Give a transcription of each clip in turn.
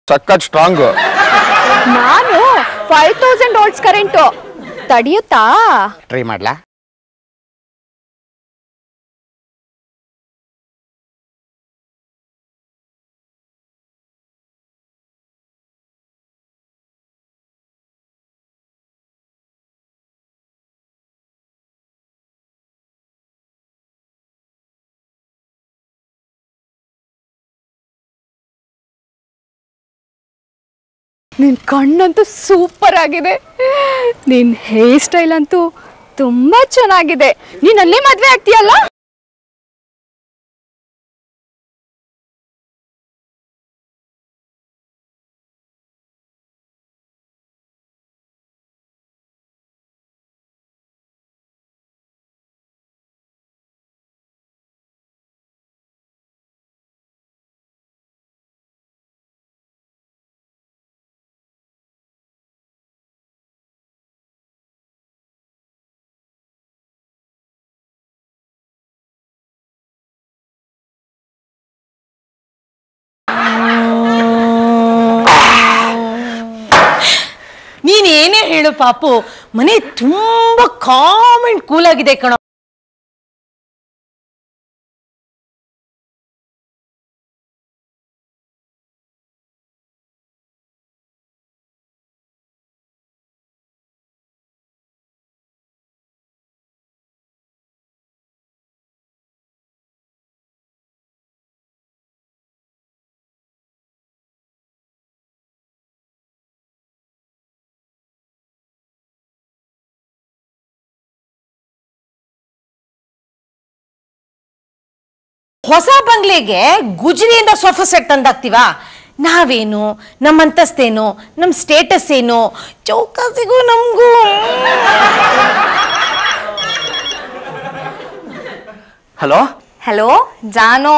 ಸಖತ್ ಸ್ಟ್ರಾಂಗ್. ನಾನು 5000 volts current ತಡೆಯುತ್ತಾ? Try ಮಾಡ್ಲಾ? ನಿನ್ ಕಣ್ಣಂತೂ ಸೂಪರ್ ಆಗಿದೆ. ನಿನ್ ಹೇರ್ ಸ್ಟೈಲ್ ಅಂತೂ ತುಂಬಾ ಚೆನ್ನಾಗಿದೆ. ನೀನ್ ಅಲ್ಲೇ ಮದ್ವೆ ಆಗ್ತೀಯಲ್ಲ? ನೀನೇನೇ ಹೇಳು ಪಾಪು, ಮನೆ ತುಂಬಾ ಕಾಮ್ ಅಂಡ್ ಕೂಲ್ ಆಗಿದೆ ಕಣೋ. ಹೊಸ ಬಂಗ್ಲೆಗೆ ಗುಜರಿಯಿಂದ ಸೋಫಾ ಸೆಟ್ ತಂದಾಕ್ತಿವಾ? ನಾವೇನು, ನಮ್ಮ ಅಂತಸ್ತೇನು, ನಮ್ಮ ಸ್ಟೇಟಸ್ ಏನು, ಚೌಕಾಸಿಗೂ ನಮಗೂ. Hello hello Jano.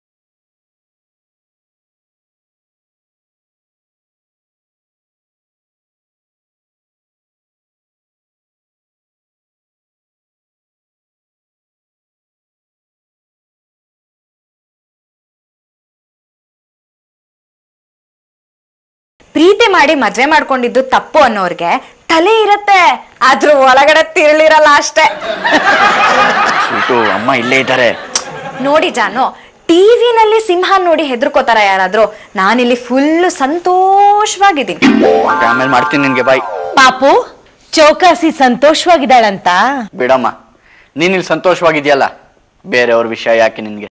ಪ್ರೀತಿ ಮಾಡಿ ಮದ್ವೆ ಮಾಡ್ಕೊಂಡಿದ್ದು ತಪ್ಪು ಅನ್ನೋರ್ಗೆ ತಲೆ ಇರತ್ತೆ, ಆದ್ರೂ ಒಳಗಡೆ ತಿರುಳಿರಲ್ಲ ಅಷ್ಟೇ. ಅಮ್ಮ ಇಲ್ಲೇ ಇದ್ದಾರೆ ನೋಡಿ ಜಾನು, ಟಿವಿನಲ್ಲಿ ಸಿಂಹ ನೋಡಿ ಹೆದರ್ಕೋತಾರ ಯಾರಾದ್ರೂ? ನಾನಿಲ್ಲಿ ಫುಲ್ ಸಂತೋಷವಾಗಿದ್ದೀನಿ. ಆಮೇಲೆ ಮಾಡ್ತೀನಿ ನಿನ್ಗೆ. ಬಾಯ್. ಪಾಪು, ಚೌಕಾಸಿ ಸಂತೋಷವಾಗಿದ್ದಾಳಂತ? ಬಿಡಮ್ಮ, ನೀನ್ ಇಲ್ಲಿ ಸಂತೋಷವಾಗಿದ್ಯಲ್ಲ, ಬೇರೆಯವ್ರ ವಿಷಯ ಯಾಕೆ ನಿನ್ಗೆ?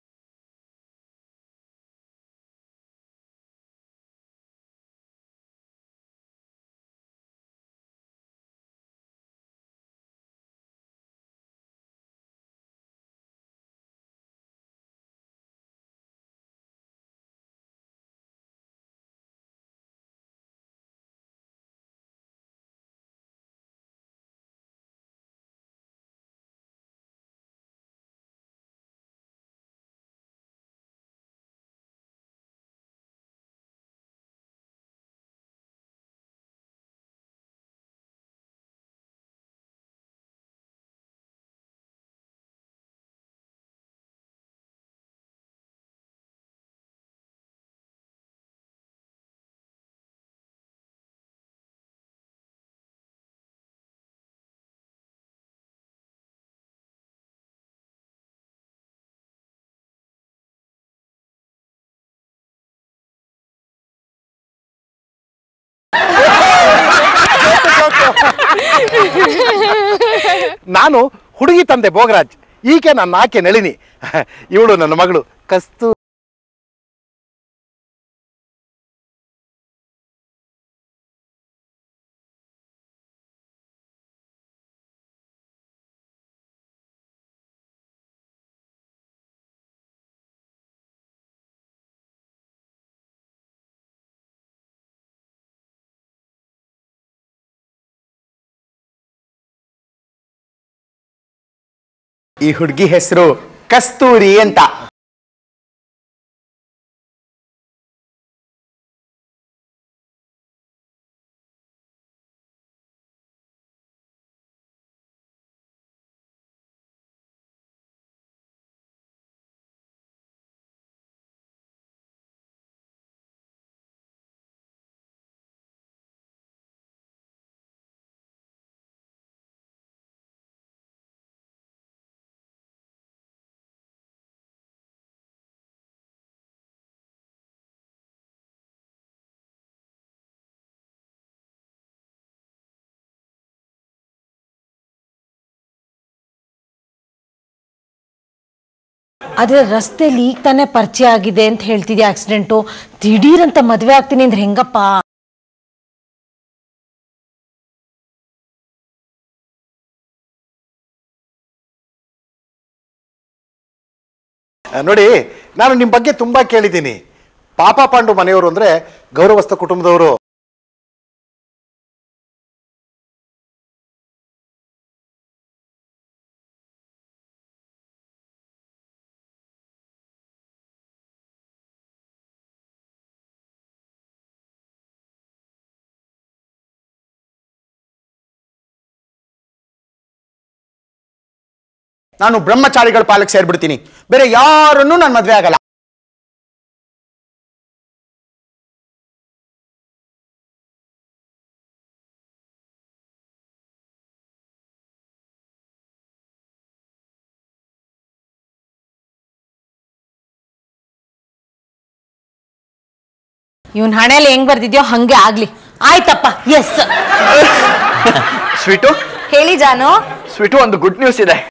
ನಾನು ಹುಡುಗಿ ತಂದೆ ಭೋಗರಾಜ್, ಈಕೆ ನನ್ನ ಆಕೆ ನಳಿನಿ, ಇವಳು ನನ್ನ ಮಗಳು ಕಸ್ತು. ಈ ಹುಡುಗಿ ಹೆಸರು ಕಸ್ತೂರಿ ಅಂತ. ಆದ್ರೆ ರಸ್ತೆಲಿ ಈಗ ತಾನೇ ಪರಿಚಯ ಆಗಿದೆ ಅಂತ ಹೇಳ್ತಿದ್ಯಾ ಆಕ್ಸಿಡೆಂಟು, ದಿಢೀರಂತ ಮದ್ವೆ ಆಗ್ತೀನಿ ಅಂದ್ರೆ ಹೆಂಗಪ್ಪ? ನೋಡಿ, ನಾನು ನಿಮ್ಮ ಬಗ್ಗೆ ತುಂಬಾ ಕೇಳಿದ್ದೀನಿ. ಪಾಪ ಪಾಂಡು ಮನೆಯವರು ಅಂದ್ರೆ ಗೌರವಸ್ಥ ಕುಟುಂಬದವರು. ನಾನು ಬ್ರಹ್ಮಚಾರಿಗಳ ಪಾಲಕ್ಕೆ ಸೇರ್ಬಿಡ್ತೀನಿ, ಬೇರೆ ಯಾರನ್ನೂ ನಾನು ಮದ್ವೆ ಆಗಲ್ಲ. ಇವನ್ ಹಣೆಯಲ್ಲಿ ಹೆಂಗ್ ಬರ್ದಿದ್ಯೋ ಹಂಗೆ ಆಗ್ಲಿ. ಆಯ್ತಪ್ಪ, ಎಸ್. ಸ್ವೀಟು ಹೇಳಿ ಜಾನು. ಸ್ವೀಟು, ಒಂದು ಗುಡ್ ನ್ಯೂಸ್ ಇದೆ.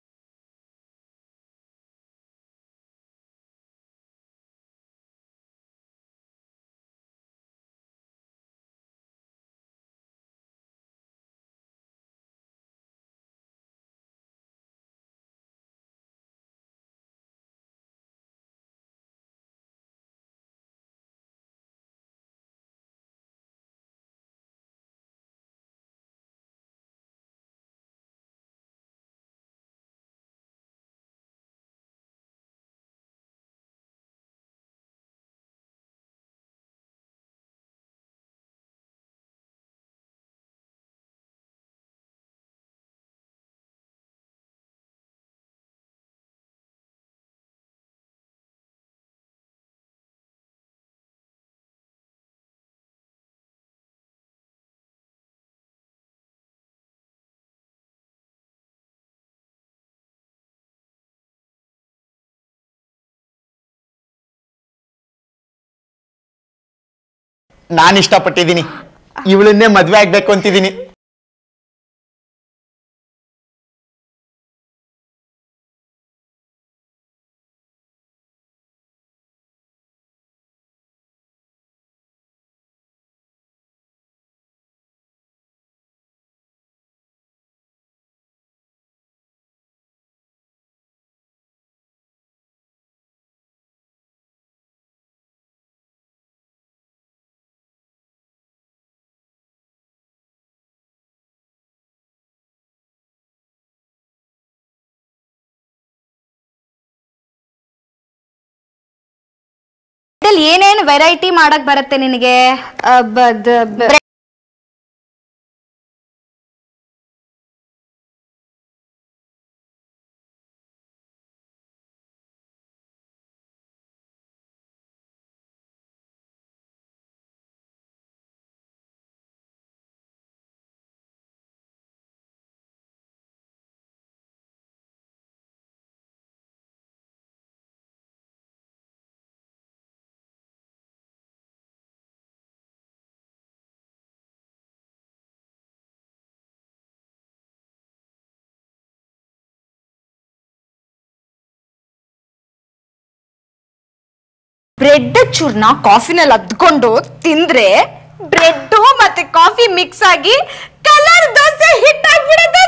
ನಾನು ಇಷ್ಟಪಟ್ಟಿದ್ದೀನಿ, ಇವಳನ್ನೇ ಮದ್ವೆ ಆಗ್ಬೇಕು ಅಂತಿದ್ದೀನಿ. ಏನೇನು ವೆರೈಟಿ ಮಾಡಕ್ ಬರುತ್ತೆ ನಿನಗೆ? ಬ್ರೆಡ್ ಚೂರ್ನ ಕಾಫಿನಲ್ಲಿ ಅದ್ಕೊಂಡು ತಿಂದ್ರೆ ಬ್ರೆಡ್ ಮತ್ತೆ ಕಾಫಿ ಮಿಕ್ಸ್ ಆಗಿ ಕಲರ್ ದೋಸೆ ಹಿಟ್ ಆಗ್ಬಿಡುತ್ತೆ.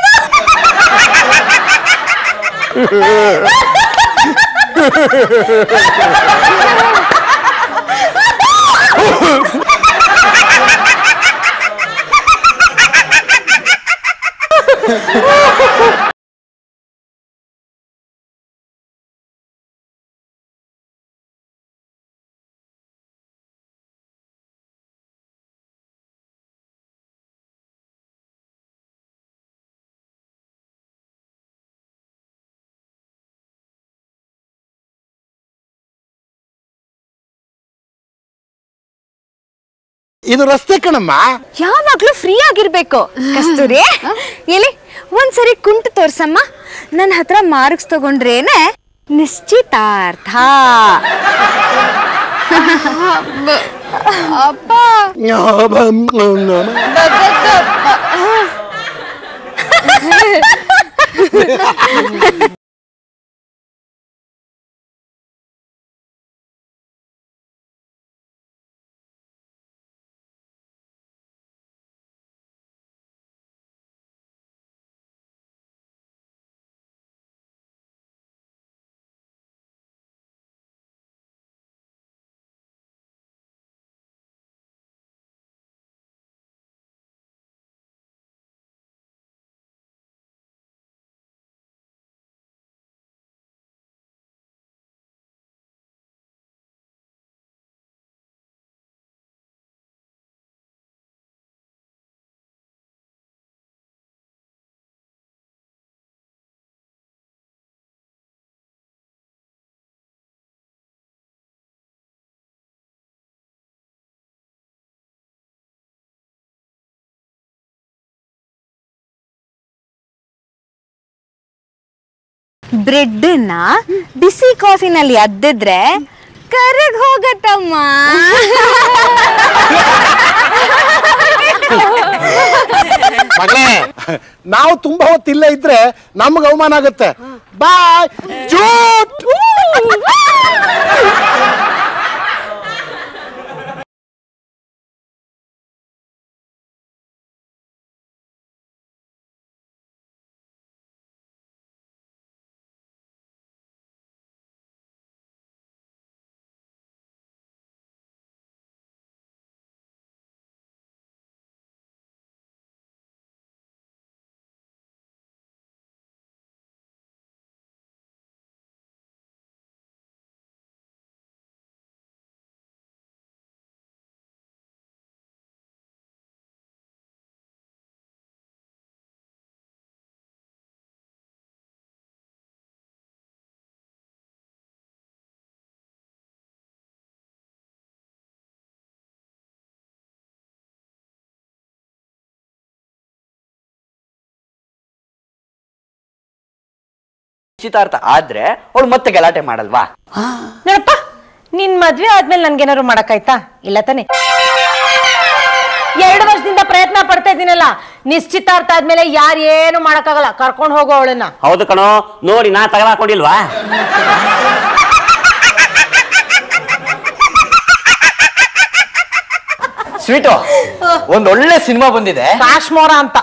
ಇದು ರಸ್ತೆ ಕಣಮ್ಮ. ಯಾವಾಗ್ಲೂ ಫ್ರೀ ಆಗಿರ್ಬೇಕು ಕಸ್ತೂರಿ. ಎಲ್ಲಿ ಒಂದ್ಸರಿ ಕುಂಟು ತೋರ್ಸಮ್ಮ. ನನ್ನ ಹತ್ರ ಮಾರ್ಕ್ಸ್ ತಗೊಂಡ್ರೇನೆ ನಿಶ್ಚಿತಾರ್ಥ. ಅಪ್ಪ ಬ್ರೆಡ್ನ ಬಿಸಿ ಕಾಫಿನಲ್ಲಿ ಅದ್ದಿದ್ರೆ ಕರಗ್ ಹೋಗತ್ತಮ್ಮ. ಮಗಳೇ, ನಾವು ತುಂಬಾ ಹೊತ್ತಿಲ್ಲ ಇದ್ರೆ ನಮ್ಗೆ ಅವಮಾನ ಆಗುತ್ತೆ. ಬಾಯ್ ಜೂಟ್. ನಿಶ್ಚಿತಾರ್ಥ ಆದ್ರೆ ಅವಳು ಮತ್ತೆ ಗಲಾಟೆ ಮಾಡಲ್ವಾ? ನೋಡಪ್ಪ, ನಿನ್ ಮದ್ವೆ ಆದ್ಮೇಲೆ ನನ್ಗೇನಾದ್ರು ಮಾಡಕ್ಕಾಯ್ತಾ? ಇಲ್ಲ ತಾನೆ. 2 ವರ್ಷದಿಂದ ಪ್ರಯತ್ನ ಪಡ್ತಾ ಇದ್ದೀನಲ್ಲ, ನಿಶ್ಚಿತಾರ್ಥ ಆದ್ಮೇಲೆ ಯಾರೇನು ಮಾಡಕ್ಕಾಗಲ್ಲ. ಕರ್ಕೊಂಡು ಹೋಗೋ ಅವಳನ್ನ. ಹೌದು ಕಣೋ, ನೋಡಿ ನಾ ತಗೊಳಕೊಂಡಿಲ್ವಾ? ಸ್ವೀಟು, ಒಂದೊಳ್ಳೆ ಸಿನಿಮಾ ಬಂದಿದೆ, ಕಾಶ್ಮೋರ ಅಂತ.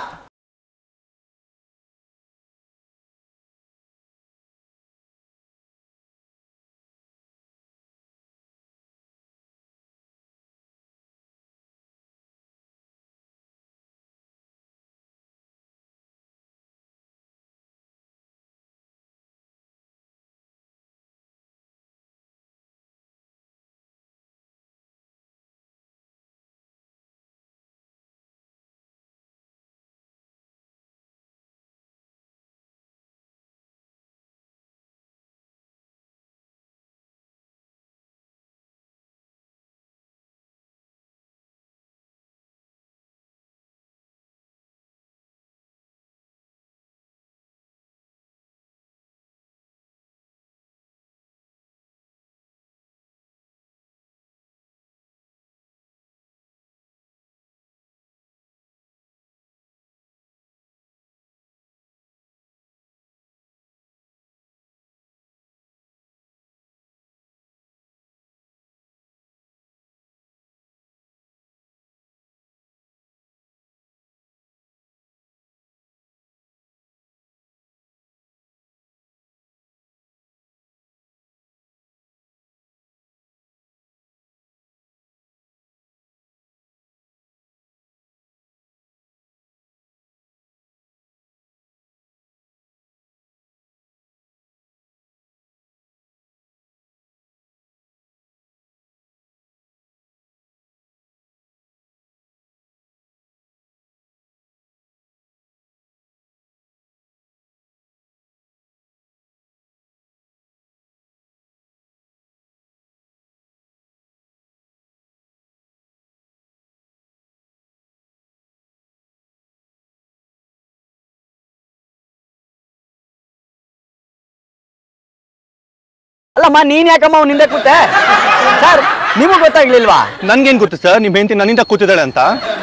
ಅಲ್ಲಮ್ಮ, ನೀನ್ ಯಾಕಮ್ಮ ಅವ್ನ ಹಿಂದೆ ಕೂತೆ? ಸರ್, ನಿಮಗ್ ಗೊತ್ತಾಗ್ಲಿಲ್ವಾ? ನನ್ಗೇನ್ ಗೊತ್ತು ಸರ್, ನಿಮ್ ಹೆಂಡತಿ ನನ್ನಿಂದ ಕೂತಿದ್ದಾಳೆ ಅಂತ.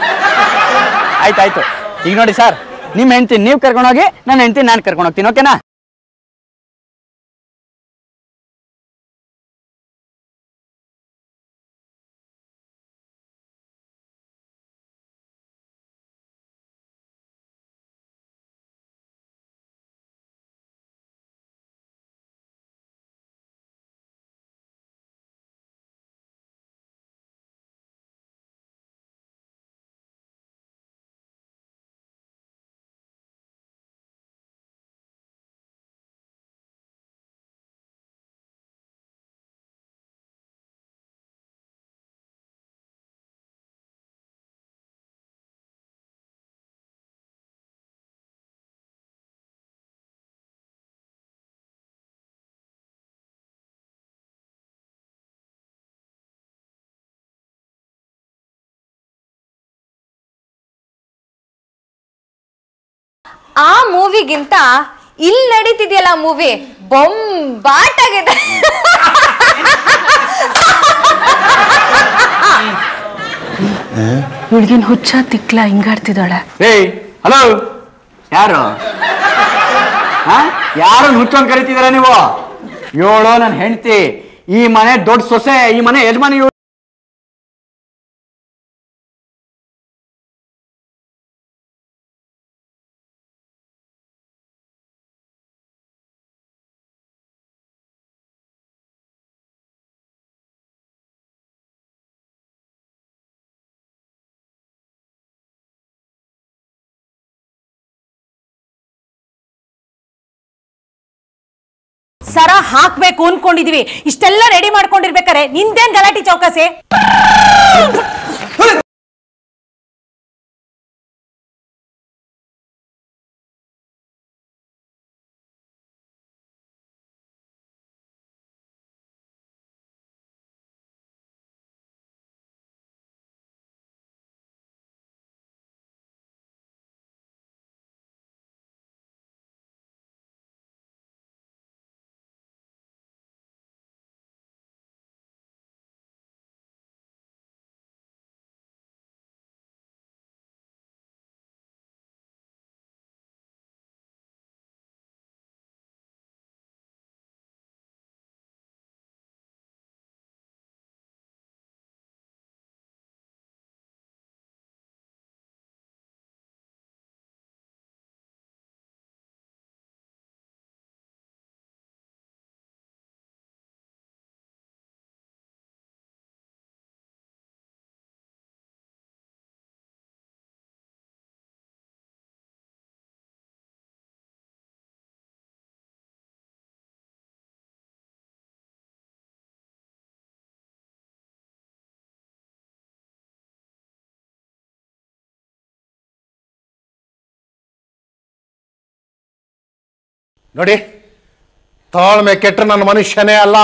ಆಯ್ತಾಯ್ತು. ಈಗ ನೋಡಿ ಸರ್, ನಿಮ್ ಹೆಂಡತಿ ನೀವ್ ಕರ್ಕೊಂಡೋಗಿ, ನನ್ನ ಹೆಂಡತಿ ನಾನ್ ಕರ್ಕೊಂಡು ಹೋಗ್ತೀನಿ. ಓಕೆನಾ? ಆ ಮೂವಿಗಿಂತ ಇಲ್ಲಿ ನಡೀತಿದೆಯಲ್ಲ ಮೂವಿ ಬೊಂಬಾಟಾಗಿದೆ. ಹುಡುಗಿನ ಹುಚ್ಚ ತಿಕ್ಲ ಹಿಂಗಾಡ್ತಿದ್ದಾಳೆ. ಏಯ್ ಹಲೋ, ಯಾರು ಯಾರು ಹುಚ್ಚೊಂದು ಕರಿತಿದ್ದೀರಾ ನೀವು? ಇವಳು ನನ್ನ ಹೆಂಡತಿ, ಈ ಮನೆ ದೊಡ್ಡ ಸೊಸೆ, ಈ ಮನೆ ಯಜಮಾನಿ. ಸರ ಹಾಕ್ಬೇಕು ಅನ್ಕೊಂಡಿದೀವಿ. ಇಷ್ಟೆಲ್ಲ ರೆಡಿ ಮಾಡ್ಕೊಂಡಿರ್ಬೇಕಾರೆ ನಿಂದೇನ್ ಗಲಾಟಿ ಚೌಕಾಸಿ? ನೋಡಿ, ತಾಳ್ಮೆ ಕೆಟ್ಟ ನನ್ನ ಮನುಷ್ಯನೇ ಅಲ್ಲ.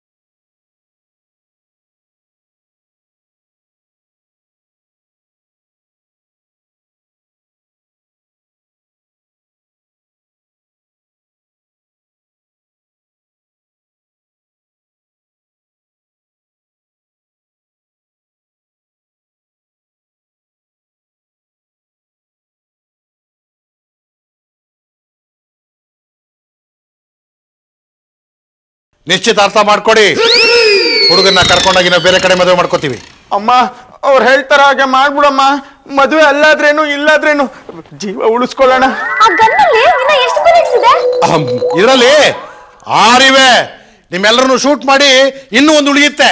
ನಿಶ್ಚಿತಾರ್ಥ ಮಾಡ್ಕೊಡಿ. ಹುಡುಗನ್ನ ಕರ್ಕೊಂಡೋಗಿ ನಾವು ಬೇರೆ ಕಡೆ ಮದುವೆ ಮಾಡ್ಕೋತೀವಿ. ಅಮ್ಮ, ಅವ್ರು ಹೇಳ್ತಾರ ಹಾಗೆ ಮಾಡ್ಬಿಡಮ್ಮ. ಮದುವೆ ಅಲ್ಲಾದ್ರೇನು ಇಲ್ಲಾದ್ರೇನು ಜೀವ ಉಳಿಸ್ಕೊಳ್ಳೋಣ. ಇದರಲ್ಲಿ 6 ಇವೆ. ನಿಮ್ಮೆಲ್ಲರನ್ನು ಶೂಟ್ ಮಾಡಿ ಇನ್ನೂ ಒಂದು ಉಳಿಯುತ್ತೆ.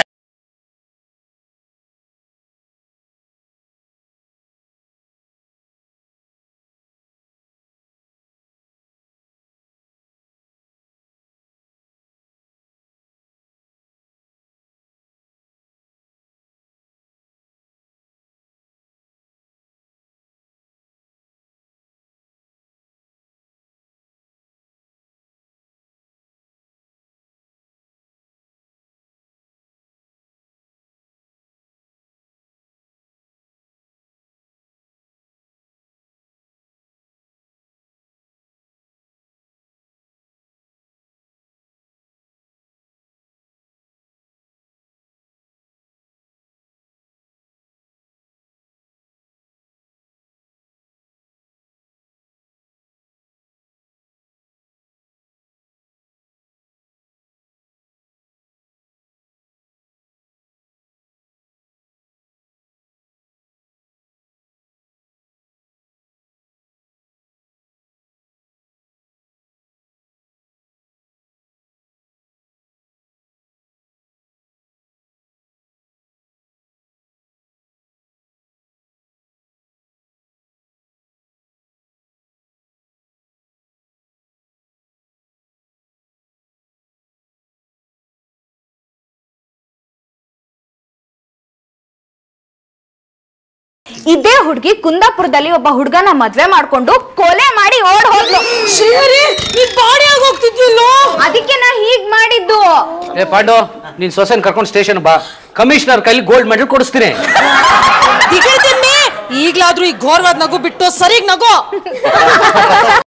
ಇದೇ ಹುಡುಗಿ ಕುಂದಾಪುರದಲ್ಲಿ ಒಬ್ಬ ಹುಡುಗನ ಮದ್ವೆ ಮಾಡ್ಕೊಂಡು ಕೊಲೆ ಮಾಡಿ ಓಡ್ ಹೋದ್ಲು. ಅದಕ್ಕೆ ನಾ ಹೀಗ್ ಮಾಡಿದ್ದು. ಏ ಪಾಂಡು, ನೀನ್ ಸೊಸೆನ್ ಕರ್ಕೊಂಡು ಸ್ಟೇಷನ್ ಬಾ. ಕಮಿಷನರ್ ಕೈಲಿ ಗೋಲ್ಡ್ ಮೆಡಲ್ ಕೊಡಿಸ್ತೀನಿ. ಈಗ್ಲಾದ್ರೂ ಈ ಘೋರವಾದ ನಗು ಬಿಟ್ಟು ಸರಿಗ್ ನಗು.